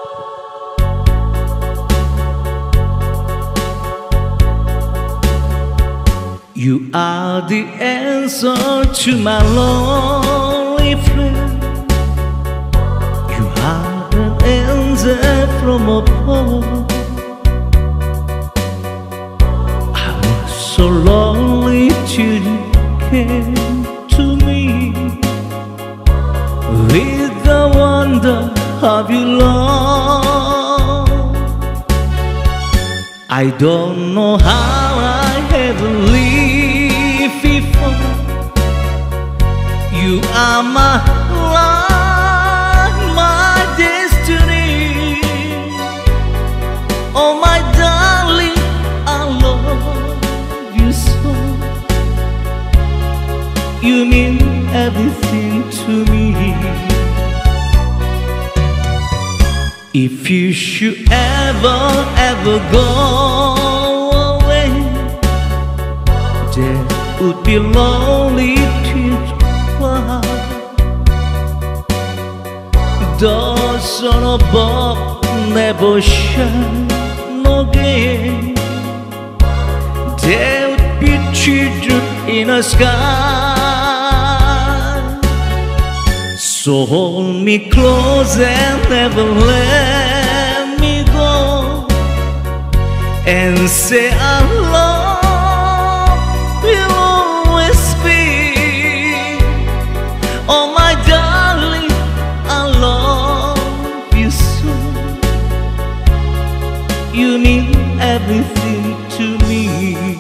You are the answer to my lonely friend. You are an answer from above. I was so lonely till you came to me with the wonder of your love. I don't know how I ever lived before. You are my life, my destiny. Oh my darling, I love you so. You mean everything to me. If you should ever go away, there would be lonely tears cry. The sun above never shine again. There would be children in the sky. So hold me close and never let me go, and say our love will always be. Oh my darling, I love you so. You mean everything to me.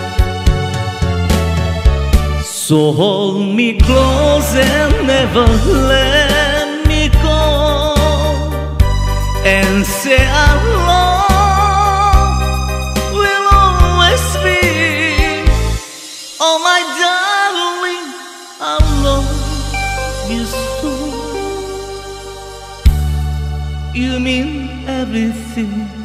So hold me close and never let me go, and say our love will always be. Oh my darling, I love you so. You mean everything